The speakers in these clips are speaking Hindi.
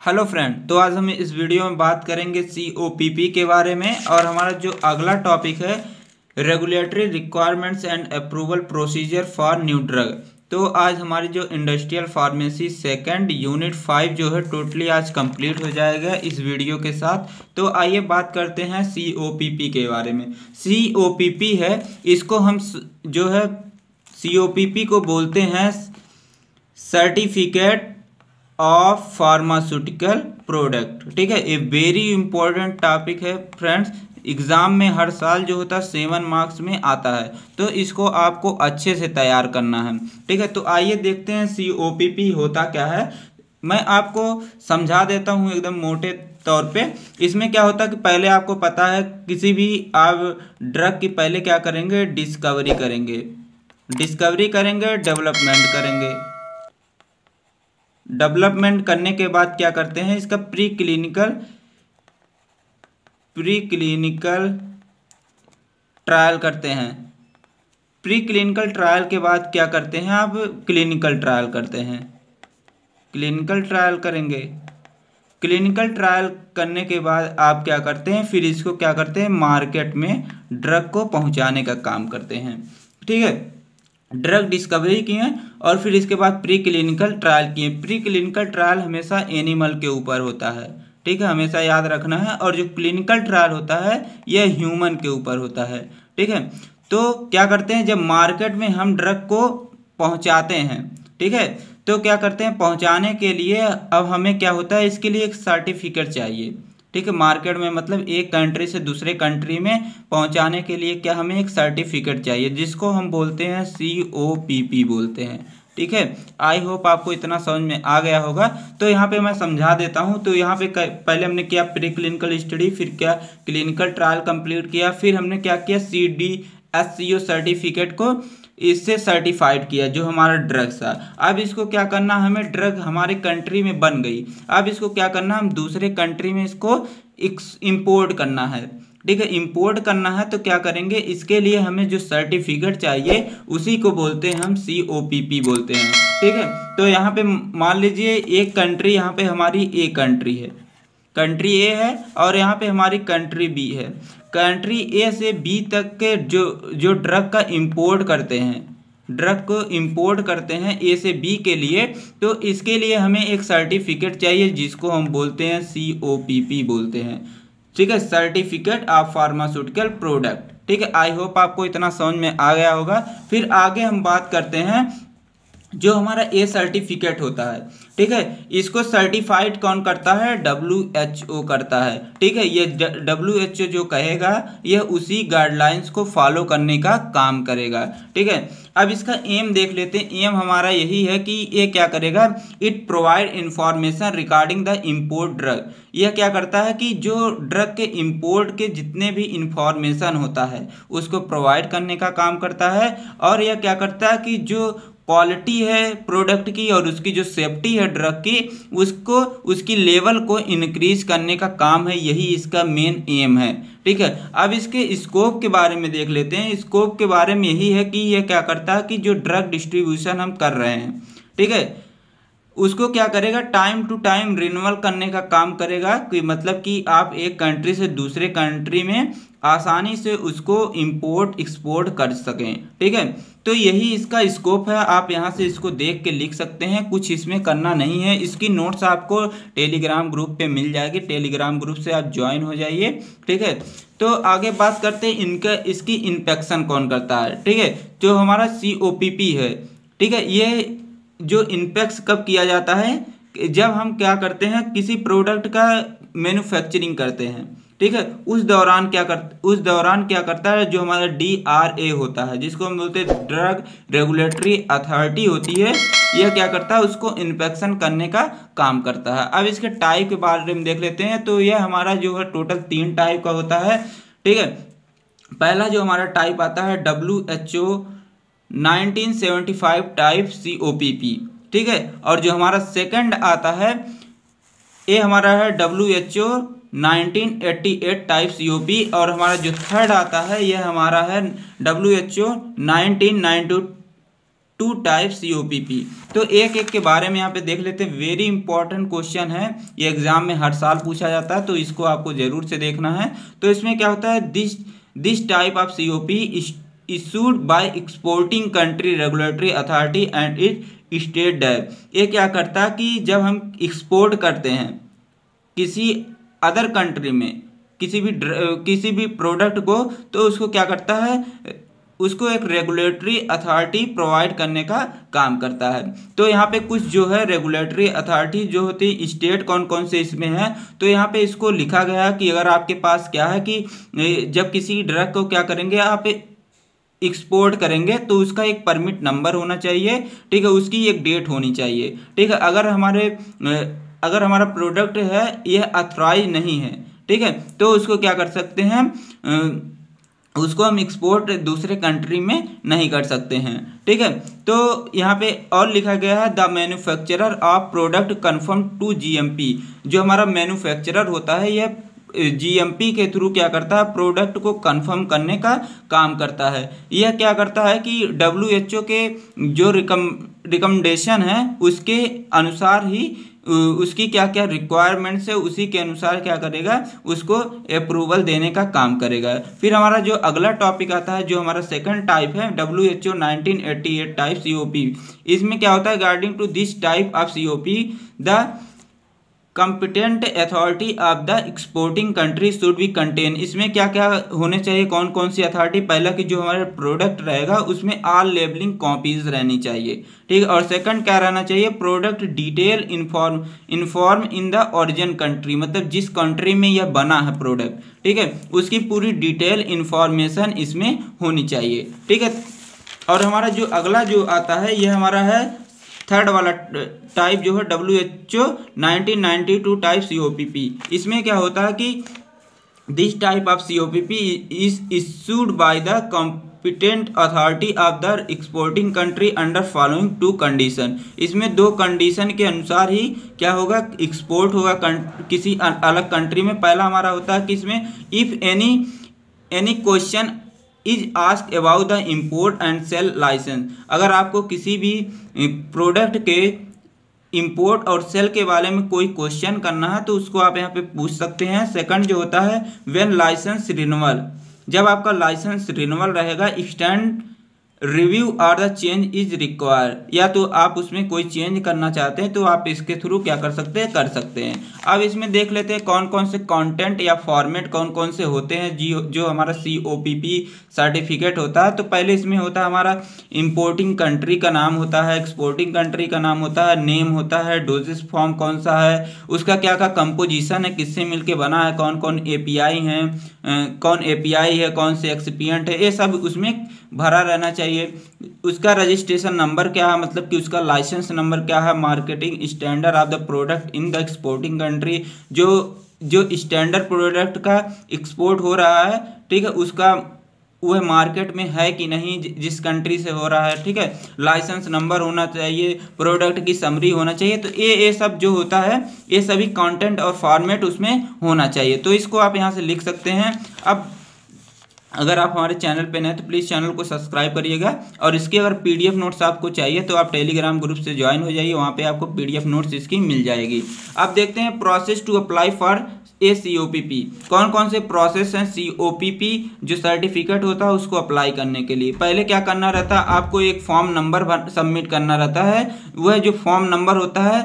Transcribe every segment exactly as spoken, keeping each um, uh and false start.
हेलो फ्रेंड, तो आज हम इस वीडियो में बात करेंगे सी ओ पी पी के बारे में। और हमारा जो अगला टॉपिक है regulatory requirements and approval procedure for new drug. तो आज हमारी जो industrial pharmacy second unit five जो है टोटली आज कंप्लीट हो जाएगा इस वीडियो के साथ। तो आइए बात करते हैं सी ओ पी पी के बारे में। सी ओ पी पी है, इसको हम जो है सी ओ पी पी को बोलते हैं सर्टिफिकेट ऑफ फार्मास्यूटिकल प्रोडक्ट। ठीक है, ये वेरी इंपॉर्टेंट टॉपिक है फ्रेंड्स। एग्ज़ाम में हर साल जो होता है सेवन मार्क्स में आता है, तो इसको आपको अच्छे से तैयार करना है। ठीक है, तो आइए देखते हैं सी ओ पी पी होता क्या है। मैं आपको समझा देता हूँ एकदम मोटे तौर पे। इसमें क्या होता है कि पहले आपको पता है किसी भी आप ड्रग की पहले क्या करेंगे, डिस्कवरी करेंगे डिस्कवरी करेंगे डेवलपमेंट करेंगे। डेवलपमेंट करने के बाद क्या करते हैं, इसका pre clinical pre clinical trial करते हैं। प्री क्लिनिकल ट्रायल के बाद क्या करते हैं, आप क्लिनिकल ट्रायल करते हैं क्लिनिकल ट्रायल करेंगे। क्लिनिकल ट्रायल करने के बाद आप क्या करते हैं, फिर इसको क्या करते हैं, मार्केट में ड्रग को पहुंचाने का काम करते हैं। ठीक है, ड्रग डिस्कवरी किए और फिर इसके बाद प्री क्लिनिकल ट्रायल किए। प्री क्लिनिकल ट्रायल हमेशा एनिमल के ऊपर होता है, ठीक है, हमेशा याद रखना है। और जो क्लिनिकल ट्रायल होता है यह ह्यूमन के ऊपर होता है। ठीक है, तो क्या करते हैं, जब मार्केट में हम ड्रग को पहुंचाते हैं, ठीक है, तो क्या करते हैं, पहुंचाने के लिए अब हमें क्या होता है, इसके लिए एक सर्टिफिकेट चाहिए। ठीक है, मार्केट में मतलब एक कंट्री से दूसरे कंट्री में पहुंचाने के लिए क्या हमें एक सर्टिफिकेट चाहिए, जिसको हम बोलते हैं सी ओ पी पी बोलते हैं। ठीक है, आई होप आपको इतना समझ में आ गया होगा। तो यहाँ पे मैं समझा देता हूँ। तो यहाँ पे पहले हमने किया प्री क्लिनिकल स्टडी, फिर क्या क्लिनिकल ट्रायल कंप्लीट किया, फिर हमने क्या किया, C D S C O certificate को इससे सर्टिफाइड किया जो हमारा ड्रग था। अब इसको क्या करना, हमें ड्रग हमारे कंट्री में बन गई, अब इसको क्या करना, हम दूसरे कंट्री में इसको इंपोर्ट करना है। ठीक है, इंपोर्ट करना है तो क्या करेंगे, इसके लिए हमें जो सर्टिफिकेट चाहिए उसी को बोलते हैं हम सी ओ पी पी बोलते हैं। ठीक है, तो यहाँ पे मान लीजिए एक कंट्री, यहाँ पे हमारी ए कंट्री है, कंट्री ए है, और यहाँ पे हमारी कंट्री बी है। कंट्री ए से बी तक के जो जो ड्रग का इंपोर्ट करते हैं, ड्रग को इंपोर्ट करते हैं ए से बी के लिए, तो इसके लिए हमें एक सर्टिफिकेट चाहिए जिसको हम बोलते हैं सी ओ पी पी बोलते हैं। ठीक है, सर्टिफिकेट ऑफ फार्मास्यूटिकल प्रोडक्ट। ठीक है, आई होप आपको इतना समझ में आ गया होगा। फिर आगे हम बात करते हैं जो हमारा ए सर्टिफिकेट होता है। ठीक है, इसको सर्टिफाइड कौन करता है, डब्ल्यू एच ओ करता है। ठीक है, ये डब्ल्यू एच ओ जो कहेगा यह उसी गाइडलाइंस को फॉलो करने का काम करेगा। ठीक है, अब इसका एम देख लेते हैं। एम हमारा यही है कि ये क्या करेगा, it provide information regarding the import drug. यह क्या करता है कि जो ड्रग के इम्पोर्ट के जितने भी इंफॉर्मेशन होता है उसको प्रोवाइड करने का काम करता है। और यह क्या करता है कि जो क्वालिटी है प्रोडक्ट की और उसकी जो सेफ्टी है ड्रग की, उसको उसकी लेवल को इंक्रीज करने का काम है, यही इसका मेन एम है। ठीक है, अब इसके स्कोप के बारे में देख लेते हैं। स्कोप के बारे में यही है कि यह क्या करता है कि जो ड्रग डिस्ट्रीब्यूशन हम कर रहे हैं, ठीक है, उसको क्या करेगा, टाइम टू टाइम रिन्यूअल करने का काम करेगा। कि मतलब कि आप एक कंट्री से दूसरे कंट्री में आसानी से उसको इंपोर्ट एक्सपोर्ट कर सकें। ठीक है, तो यही इसका स्कोप है। आप यहाँ से इसको देख के लिख सकते हैं, कुछ इसमें करना नहीं है। इसकी नोट्स आपको टेलीग्राम ग्रुप पे मिल जाएगी, टेलीग्राम ग्रुप से आप ज्वाइन हो जाइए। ठीक है, तो आगे बात करते हैं इनका इसकी इंस्पेक्शन कौन करता है। ठीक है, जो हमारा सी ओ पी पी है, ठीक है, ये जो इंस्पेक्ट कब किया जाता है, जब हम क्या करते हैं, किसी प्रोडक्ट का मैन्युफैक्चरिंग करते हैं। ठीक है, उस दौरान क्या कर उस दौरान क्या करता है, जो हमारा डी आर ए होता है, जिसको हम बोलते हैं ड्रग रेगुलेटरी अथॉरिटी होती है, यह क्या करता है, उसको इंस्पेक्शन करने का काम करता है। अब इसके टाइप के बारे में देख लेते हैं। तो यह हमारा जो है टोटल तीन टाइप का होता है। ठीक है, पहला जो हमारा टाइप आता है W H O nineteen seventy five type C O P P. ठीक है, और जो हमारा सेकंड आता है ये हमारा है W H O nineteen eighty eight type C O P. और हमारा जो थर्ड आता है यह हमारा है W H O nineteen ninety two type C O P P. तो एक एक के बारे में यहाँ पे देख लेते हैं। वेरी इंपॉर्टेंट क्वेश्चन है, ये एग्जाम में हर साल पूछा जाता है, तो इसको आपको जरूर से देखना है। तो इसमें क्या होता है, this this type of C O P issued by exporting country regulatory authority and it state that. ये क्या करता है कि जब हम एक्सपोर्ट करते हैं किसी अदर कंट्री में किसी भी किसी भी प्रोडक्ट को, तो उसको क्या करता है, उसको एक रेगुलेटरी अथॉरिटी प्रोवाइड करने का काम करता है। तो यहाँ पे कुछ जो है रेगुलेटरी अथॉरिटी जो होती है, स्टेट कौन कौन से इसमें है, तो यहाँ पे इसको लिखा गया है कि अगर आपके पास क्या है कि जब किसी ड्रग को क्या करेंगे आप एक्सपोर्ट करेंगे तो उसका एक परमिट नंबर होना चाहिए, ठीक है, उसकी एक डेट होनी चाहिए, ठीक है। अगर हमारे अगर हमारा प्रोडक्ट है यह अथॉराइज नहीं है, ठीक है, तो उसको क्या कर सकते हैं, उसको हम एक्सपोर्ट दूसरे कंट्री में नहीं कर सकते हैं, ठीक है। तो यहाँ पे और लिखा गया है the manufacturer of product confirm to G M P. जो हमारा मैन्युफैक्चरर होता है यह जी एम पी के थ्रू क्या करता है, प्रोडक्ट को कंफर्म करने का काम करता है। यह क्या करता है कि डब्ल्यू एच ओ के जो रिकम रिकमेंडेशन है उसके अनुसार ही उसकी क्या क्या रिक्वायरमेंट्स है उसी के अनुसार क्या करेगा, उसको अप्रूवल देने का काम करेगा। फिर हमारा जो अगला टॉपिक आता है, जो हमारा सेकंड टाइप है W H O nineteen eighty eight type C O P. इसमें क्या होता है, regarding to this type of C O P the competent authority of the exporting country should be contain. इसमें क्या क्या होने चाहिए, कौन कौन सी अथॉरिटी, पहला कि जो हमारा प्रोडक्ट रहेगा उसमें ऑल लेबलिंग कॉपीज रहनी चाहिए, ठीक है। और सेकंड क्या रहना चाहिए, product detail inform inform in the origin country, मतलब जिस कंट्री में यह बना है प्रोडक्ट, ठीक है, उसकी पूरी डिटेल इंफॉर्मेशन इसमें होनी चाहिए, ठीक है। और हमारा जो अगला जो आता है यह हमारा है थर्ड वाला टाइप जो है W H O nineteen ninety two type C O P P. इसमें क्या होता है कि this type of C O P P is issued by the competent authority of the exporting country under following two condition. इसमें दो कंडीशन के अनुसार ही क्या होगा, एक्सपोर्ट होगा किसी अलग कंट्री में। पहला हमारा होता है कि इसमें if any any question is ask about the import and sale licence. अगर आपको किसी भी प्रोडक्ट के इंपोर्ट और सेल के बारे में कोई क्वेश्चन करना है तो उसको आप यहाँ पे पूछ सकते हैं। सेकंड जो होता है व्हेन लाइसेंस रिन्यूअल, जब आपका लाइसेंस रिन्यूअल रहेगा, एक्सटेंड रिव्यू और द चेंज इज रिक्वायर्ड, या तो आप उसमें कोई चेंज करना चाहते हैं तो आप इसके थ्रू क्या कर सकते हैं, कर सकते हैं। अब इसमें देख लेते हैं कौन कौन से कंटेंट या फॉर्मेट कौन कौन से होते हैं जी जो हमारा C O P P certificate होता है। तो पहले इसमें होता है हमारा इंपोर्टिंग कंट्री का नाम होता है, एक्सपोर्टिंग कंट्री का नाम होता है, नेम होता है, डोजेस फॉर्म कौन सा है, उसका क्या क्या कंपोजिशन है, किससे मिलके बना है, कौन कौन ए पी आई हैं, कौन ए पी आई है, कौन से एक्सिपिएंट है, ये सब उसमें भरा रहना चाहिए। उसका रजिस्ट्रेशन नंबर क्या है, मतलब कि उसका लाइसेंस नंबर क्या है, marketing standard of the product in the exporting country, जो जो स्टैंडर्ड प्रोडक्ट का एक्सपोर्ट हो रहा है, ठीक है, उसका वह मार्केट में है कि नहीं जिस कंट्री से हो रहा है, ठीक है, लाइसेंस नंबर होना चाहिए, प्रोडक्ट की समरी होना चाहिए। तो ये ये सब जो होता है ये सभी कंटेंट और फॉर्मेट उसमें होना चाहिए। तो इसको आप यहाँ से लिख सकते हैं। अब अगर आप हमारे चैनल पे नए तो प्लीज़ चैनल को सब्सक्राइब करिएगा, और इसके अगर पीडीएफ नोट्स आपको चाहिए तो आप टेलीग्राम ग्रुप से ज्वाइन हो जाइए, वहाँ पे आपको पीडीएफ नोट्स इसकी मिल जाएगी। अब देखते हैं process to apply for a C O P P. कौन कौन से प्रोसेस हैं सी ओ पी पी जो सर्टिफिकेट होता है उसको अप्लाई करने के लिए। पहले क्या करना रहता है, आपको एक फॉर्म नंबर सबमिट करना रहता है। वह जो फॉर्म नंबर होता है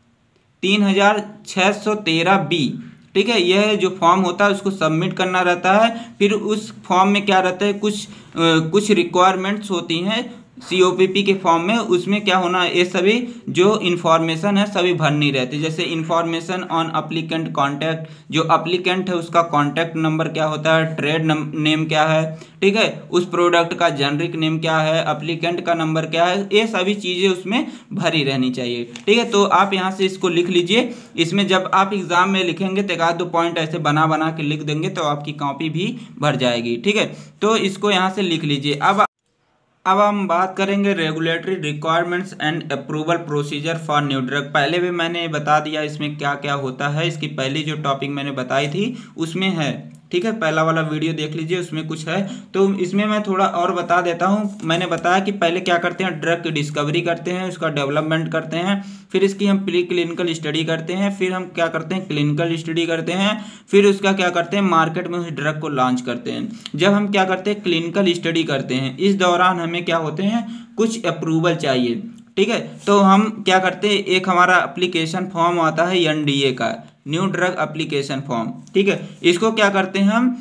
तीन हजार छः सौ तेरह बी, ठीक है, यह जो फॉर्म होता है उसको सबमिट करना रहता है। फिर उस फॉर्म में क्या रहता है, कुछ आ, कुछ रिक्वायरमेंट्स होती हैं सी ओ पी पी के फॉर्म में। उसमें क्या होना है, ये सभी जो इन्फॉर्मेशन है सभी भरनी रहती है। जैसे इन्फॉर्मेशन ऑन अप्लीकेंट कॉन्टैक्ट, जो अप्लीकेंट है उसका कॉन्टैक्ट नंबर क्या होता है, ट्रेड नेम क्या है, ठीक है, उस प्रोडक्ट का जेनरिक नेम क्या है, अप्लीकेंट का नंबर क्या है, ये सभी चीज़ें उसमें भरी रहनी चाहिए, ठीक है। तो आप यहाँ से इसको लिख लीजिए। इसमें जब आप एग्जाम में लिखेंगे तो एक आध दो पॉइंट ऐसे बना बना के लिख देंगे तो आपकी कॉपी भी भर जाएगी, ठीक है। तो इसको यहाँ से लिख लीजिए। अब अब हम बात करेंगे regulatory requirements and approval procedure for new drug. पहले भी मैंने बता दिया इसमें क्या क्या होता है। इसकी पहली जो टॉपिक मैंने बताई थी उसमें है ठीक है, पहला वाला वीडियो देख लीजिए, उसमें कुछ है। तो इसमें मैं थोड़ा और बता देता हूँ। मैंने बताया कि पहले क्या करते हैं, ड्रग की डिस्कवरी करते हैं, उसका डेवलपमेंट करते हैं, फिर इसकी हम प्री क्लिनिकल स्टडी करते हैं, फिर हम क्या करते हैं, क्लिनिकल स्टडी करते हैं, फिर उसका क्या करते हैं, मार्केट में उस ड्रग को लॉन्च करते हैं। जब हम क्या करते हैं, क्लिनिकल स्टडी करते हैं, इस दौरान हमें क्या होते हैं, कुछ अप्रूवल चाहिए। ठीक है, तो हम क्या करते हैं, एक हमारा एप्लीकेशन फॉर्म आता है एन डी ए का, न्यू ड्रग एप्लीकेशन फॉर्म। ठीक है, इसको क्या करते हैं हम,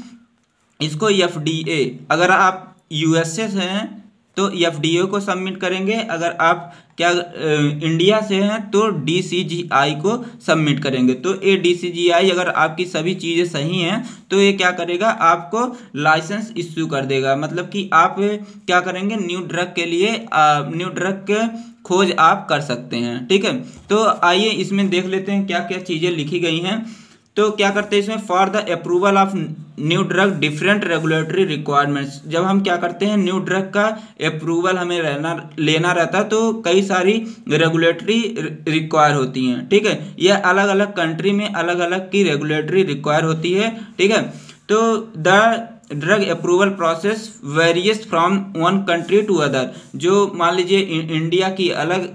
इसको एफ डी ए, अगर आप यू एस ए से हैं तो एफ डी ए को सबमिट करेंगे, अगर आप क्या इंडिया से हैं तो डी सी जी आई को सबमिट करेंगे। तो ये डी सी जी आई अगर आपकी सभी चीज़ें सही हैं तो ये क्या करेगा, आपको लाइसेंस इश्यू कर देगा। मतलब कि आप क्या करेंगे, न्यू ड्रग के लिए न्यू ड्रग के खोज आप कर सकते हैं। ठीक है, तो आइए इसमें देख लेते हैं क्या क्या चीज़ें लिखी गई हैं। तो क्या करते हैं इसमें, for the approval of new drug different regulatory requirements. जब हम क्या करते हैं, न्यू ड्रग का अप्रूवल हमें रहना लेना रहता है तो कई सारी रेगुलेटरी रिक्वायर होती हैं। ठीक है, यह अलग अलग कंट्री में अलग अलग की रेगुलेटरी रिक्वायर होती है। ठीक है, तो the drug approval process various from one country to other. जो मान लीजिए इंडिया की अलग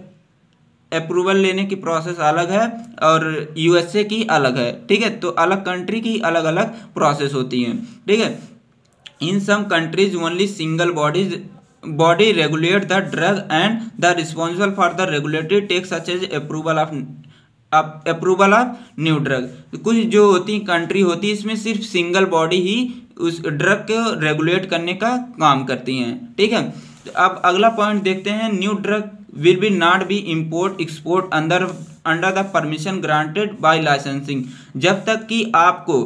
अप्रूवल लेने की प्रोसेस अलग है और यू एस ए की अलग है। ठीक है, तो अलग कंट्री की अलग अलग प्रोसेस होती हैं। ठीक है, in some countries only single bodies body regulate the drug and the responsible for the regulatory take such as approval of approval of new drug. कुछ जो होती कंट्री होती है इसमें सिर्फ सिंगल बॉडी ही उस ड्रग को रेगुलेट करने का काम करती हैं। ठीक है, तो अब अगला पॉइंट देखते हैं, new drug will be not be import export under under the permission granted by licensing। जब तक कि आपको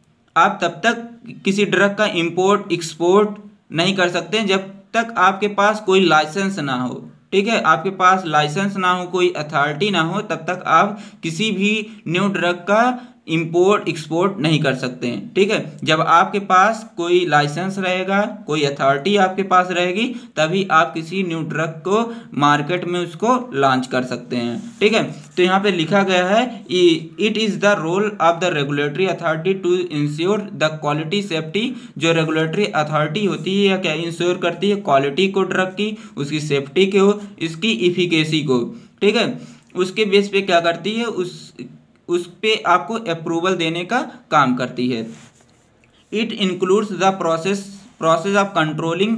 आप तब तक किसी ड्रग का इंपोर्ट एक्सपोर्ट नहीं कर सकते जब तक आपके पास कोई लाइसेंस ना हो। ठीक है, आपके पास लाइसेंस ना हो, कोई अथॉरिटी ना हो, तब तक आप किसी भी न्यू ड्रग का इंपोर्ट एक्सपोर्ट नहीं कर सकते हैं। ठीक है, जब आपके पास कोई लाइसेंस रहेगा, कोई अथॉरिटी आपके पास रहेगी, तभी आप किसी न्यू ड्रग को मार्केट में उसको लॉन्च कर सकते हैं। ठीक है, तो यहाँ पे लिखा गया है, it is the role of the regulatory authority to ensure the quality safety. जो रेगुलेटरी अथॉरिटी होती है या क्या इंश्योर करती है, क्वालिटी को ड्रग की, उसकी सेफ्टी को, इसकी इफिकेसी को। ठीक है, उसके बेस पे क्या करती है, उस उस पे आपको अप्रूवल देने का काम करती है। It includes the process process of controlling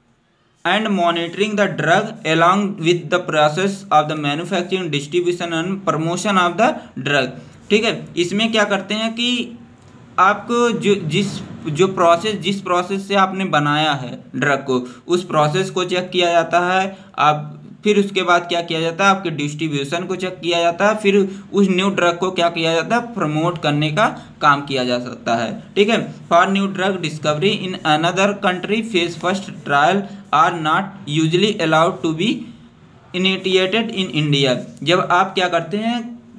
and monitoring the drug along with the process of the manufacturing, distribution and promotion of the drug. ठीक है, इसमें क्या करते हैं कि आपको जो जिस जो प्रोसेस जिस प्रोसेस से आपने बनाया है ड्रग को, उस प्रोसेस को चेक किया जाता है। आप फिर उसके बाद क्या किया जाता है, आपके डिस्ट्रीब्यूशन को चेक किया जाता है, फिर उस न्यू ड्रग को क्या किया जाता है, प्रमोट करने का काम किया जा सकता है। ठीक है, for new drug discovery in another country phase first trial are not usually allowed to be initiated in India. जब आप क्या करते हैं,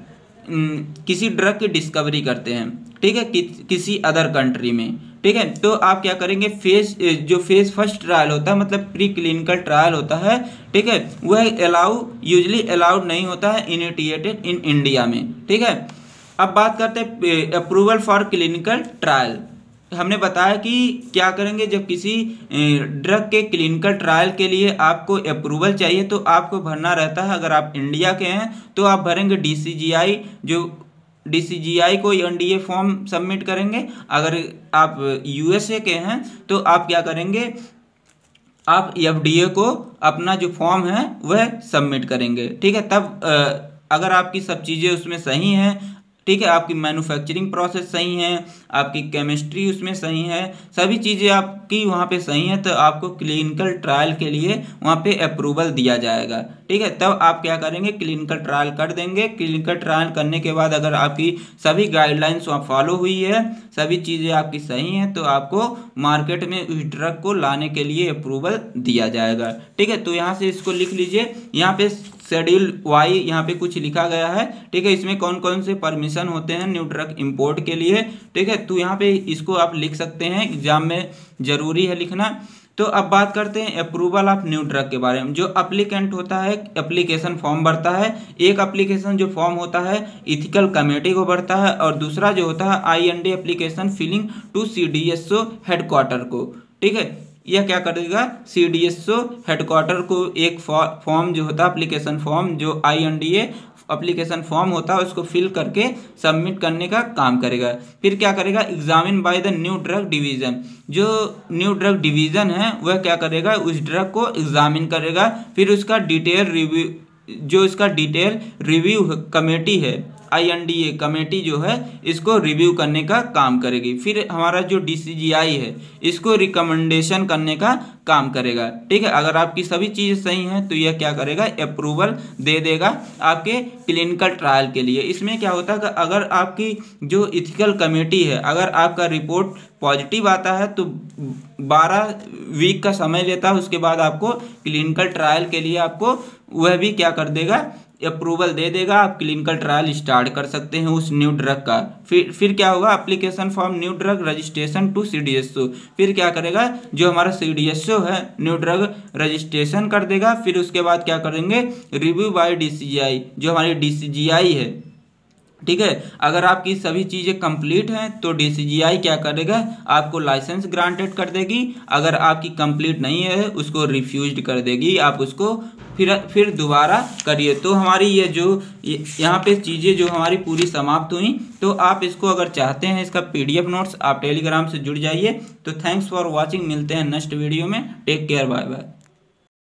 किसी ड्रग की डिस्कवरी करते हैं, ठीक है, कि, किसी अदर कंट्री में, ठीक है, तो आप क्या करेंगे, फेज जो फेज फर्स्ट ट्रायल होता है, मतलब प्री क्लिनिकल ट्रायल होता है, ठीक है, वह अलाउ यूजली अलाउड नहीं होता है इनिशिएटेड इन इंडिया में। ठीक है, अब बात करते हैं अप्रूवल फॉर क्लिनिकल ट्रायल। हमने बताया कि क्या करेंगे, जब किसी ड्रग के क्लिनिकल ट्रायल के लिए आपको अप्रूवल चाहिए तो आपको भरना रहता है। अगर आप इंडिया के हैं तो आप भरेंगे डी सी जी आई, जो डी सी जी आई को N D A form submit करेंगे। अगर आप यू एस ए के हैं तो आप क्या करेंगे, आप एफ डी ए को अपना जो फॉर्म है वह सबमिट करेंगे। ठीक है, तब अगर आपकी सब चीज़ें उसमें सही हैं, ठीक है, आपकी मैन्युफैक्चरिंग प्रोसेस सही है, आपकी केमिस्ट्री उसमें सही है, सभी चीज़ें आपकी वहाँ पे सही हैं, तो आपको क्लिनिकल ट्रायल के लिए वहाँ पे अप्रूवल दिया जाएगा। ठीक है, तब आप क्या करेंगे, क्लिनिकल ट्रायल कर देंगे। क्लिनिकल ट्रायल करने के बाद अगर आपकी सभी गाइडलाइंस वहाँ फॉलो हुई है, सभी चीज़ें आपकी सही हैं, तो आपको मार्केट में उस ड्रग को लाने के लिए अप्रूवल दिया जाएगा। ठीक है, तो यहाँ से इसको लिख लीजिए, यहाँ पे शेड्यूल वाई यहाँ पे कुछ लिखा गया है। ठीक है, इसमें कौन कौन से परमिशन होते हैं न्यू ड्रग इंपोर्ट के लिए। ठीक है, तो यहाँ पे इसको आप लिख सकते हैं, एग्जाम में जरूरी है लिखना। तो अब बात करते हैं अप्रूवल ऑफ न्यू ड्रग के बारे में। जो अप्लीकेंट होता है एप्लीकेशन फॉर्म भरता है, एक एप्लीकेशन जो फॉर्म होता है इथिकल कमेटी को भरता है और दूसरा जो होता है I N D application filling to C D S O headquarter को। ठीक है, यह क्या करेगा, C D S O headquarter को एक फॉर्म जो होता है एप्लीकेशन फॉर्म जो I N D A application form होता है उसको फिल करके सबमिट करने का काम करेगा। फिर क्या करेगा, examine by the new drug division. जो न्यू ड्रग डिवीजन है वह क्या करेगा, उस ड्रग को एग्जामिन करेगा, फिर उसका डिटेल रिव्यू, जो इसका डिटेल रिव्यू कमेटी है I N D A committee जो है इसको रिव्यू करने का काम करेगी। फिर हमारा जो डी सी जी आई है इसको रिकमेंडेशन करने का काम करेगा। ठीक है, अगर आपकी सभी चीज़ें सही हैं तो यह क्या करेगा, अप्रूवल दे देगा आपके क्लिनिकल ट्रायल के लिए। इसमें क्या होता है कि अगर आपकी जो इथिकल कमेटी है अगर आपका रिपोर्ट पॉजिटिव आता है तो बारह वीक का समय लेता है, उसके बाद आपको क्लिनिकल ट्रायल के लिए आपको वह भी क्या कर देगा, अप्रूवल दे देगा, आप क्लिनिकल ट्रायल स्टार्ट कर सकते हैं उस न्यू ड्रग का। फिर फिर क्या होगा, application form new drug registration to C D S O. फिर क्या करेगा, जो हमारा सी डी एस ओ है न्यू ड्रग रजिस्ट्रेशन कर देगा। फिर उसके बाद क्या करेंगे, review by D C G I, जो हमारी डी सी जी आई है। ठीक है, अगर आपकी सभी चीज़ें कंप्लीट हैं तो डी सी जी आई क्या करेगा, आपको लाइसेंस ग्रांटेड कर देगी। अगर आपकी कंप्लीट नहीं है उसको रिफ्यूज्ड कर देगी, आप उसको फिर फिर दोबारा करिए। तो हमारी ये जो यहाँ पे चीज़ें जो हमारी पूरी समाप्त हुई। तो आप इसको अगर चाहते हैं इसका पी डी एफ नोट्स आप टेलीग्राम से जुड़ जाइए। तो थैंक्स फॉर वॉचिंग, मिलते हैं नेक्स्ट वीडियो में, टेक केयर, बाय बाय।